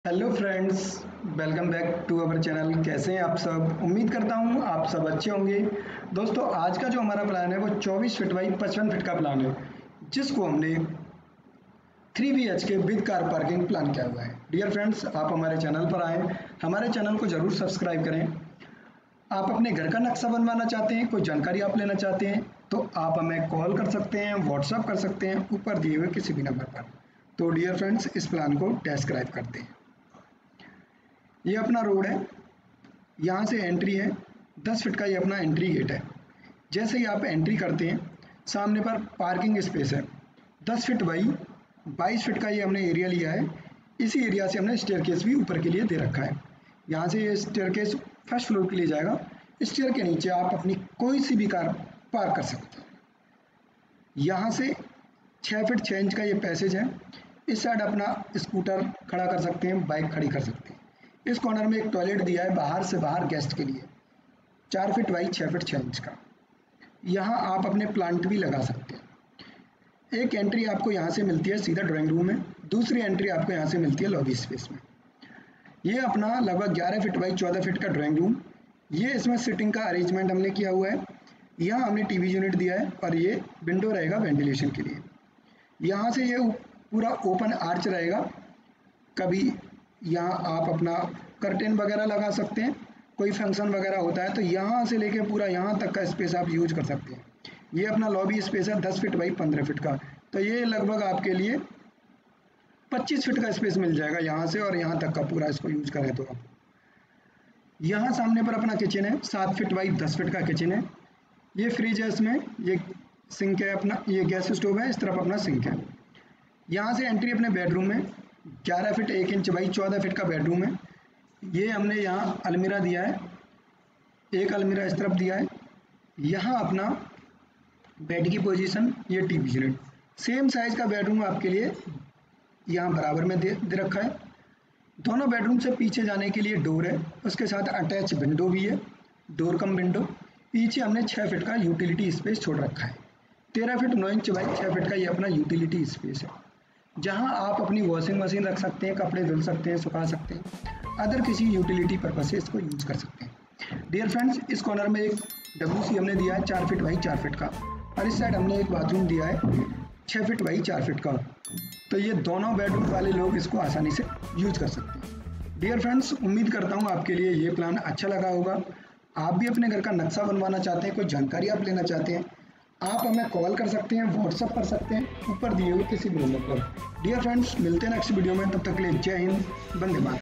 Hello friends, welcome back to our channel. कैसे हैं आप सब? उम्मीद करता हूं आप सब अच्छे होंगे। दोस्तों, आज का जो हमारा प्लान है वो 24 फीट बाई 55 फीट का प्लान है, जिसको हमने 3 BHK with car parking plan किया हुआ है। डियर फ्रेंड्स, आप हमारे चैनल पर आएँ, हमारे चैनल को ज़रूर सब्सक्राइब करें। आप अपने घर का नक्शा बनवाना चाहते हैं, कोई जानकारी आप लेना चाहते हैं, तो आप हमें कॉल कर सकते हैं, व्हाट्सअप कर सकते हैं ऊपर दिए हुए किसी भी नंबर पर। तो डियर फ्रेंड्स, इस प्लान को डिस्क्राइब करते हैं। ये अपना रोड है, यहाँ से एंट्री है, 10 फीट का ये अपना एंट्री गेट है। जैसे ही आप एंट्री करते हैं, सामने पर पार्किंग स्पेस है, 10 फीट बाई 22 फीट का ये हमने एरिया लिया है। इसी एरिया से हमने स्टेयरकेस भी ऊपर के लिए दे रखा है। यहाँ से ये स्टेयरकेस फर्स्ट फ्लोर के लिए जाएगा। स्टेयर के नीचे आप अपनी कोई सी भी कार पार्क कर सकते हैं। यहाँ से 6 फीट 6 इंच का ये पैसेज है। इस साइड अपना स्कूटर खड़ा कर सकते हैं, बाइक खड़ी कर सकते हैं। इस कॉर्नर में एक टॉयलेट दिया है बाहर से बाहर गेस्ट के लिए, 4 फीट बाई 6 फीट 6 इंच का। यहाँ आप अपने प्लांट भी लगा सकते हैं। एक एंट्री आपको यहाँ से मिलती है सीधा ड्राइंग रूम में, दूसरी एंट्री आपको यहाँ से मिलती है लॉबी स्पेस में। ये अपना लगभग 11 फीट बाई 14 फीट का ड्राइंग रूम। ये इसमें सिटिंग का अरेंजमेंट हमने किया हुआ है। यहाँ हमने टीवी यूनिट दिया है और ये विंडो रहेगा वेंटिलेशन के लिए। यहाँ से ये पूरा ओपन आर्च रहेगा। कभी यहाँ आप अपना कर्टेन वगैरह लगा सकते हैं, कोई फंक्शन वगैरह होता है तो यहाँ से लेके पूरा यहाँ तक का स्पेस आप यूज कर सकते हैं। ये अपना लॉबी स्पेस है 10 फीट बाई 15 फीट का, तो ये लगभग आपके लिए 25 फीट का स्पेस मिल जाएगा यहाँ से और यहाँ तक का पूरा इसको यूज करें तो। आप यहाँ सामने पर अपना किचन है, 7 फीट बाई 10 फीट का किचन है। ये फ्रिज है, इसमें ये सिंक है, अपना ये गैस स्टोव है, इस तरफ अपना सिंक है। यहाँ से एंट्री अपने बेडरूम में, 11 फीट 1 इंच बाई 14 फीट का बेडरूम है। ये हमने यहाँ अलमीरा दिया है, एक अलमीरा इस तरफ दिया है। यहाँ अपना बेड की पोजीशन, ये टीवी यूनिट, सेम साइज का बेडरूम आपके लिए यहाँ बराबर में दे रखा है। दोनों बेडरूम से पीछे जाने के लिए डोर है, उसके साथ अटैच विंडो भी है, डोर कम विंडो। पीछे हमने 6 फीट का यूटिलिटी स्पेस छोड़ रखा है। 13 फीट 9 इंच बाई 6 फीट का ये अपना यूटिलिटी स्पेस है, जहां आप अपनी वॉशिंग मशीन रख सकते हैं, कपड़े धुल सकते हैं, सुखा सकते हैं, अदर किसी यूटिलिटी पर्पज से इसको यूज कर सकते हैं। डियर फ्रेंड्स, इस कॉर्नर में एक WC हमने दिया है 4 फीट बाई 4 फीट का, और इस साइड हमने एक बाथरूम दिया है 6 फीट बाई 4 फीट का। तो ये दोनों बेडरूम वाले लोग इसको आसानी से यूज कर सकते हैं। डियर फ्रेंड्स, उम्मीद करता हूँ आपके लिए ये प्लान अच्छा लगा होगा। आप भी अपने घर का नक्शा बनवाना चाहते हैं, कोई जानकारी आप लेना चाहते हैं, आप हमें कॉल कर सकते हैं, व्हाट्सअप कर सकते हैं ऊपर दिए हुए किसी भी नंबर पर। डियर फ्रेंड्स, मिलते हैं नेक्स्ट वीडियो में, तब तक के लिए जय हिंद, वंदे मातरम।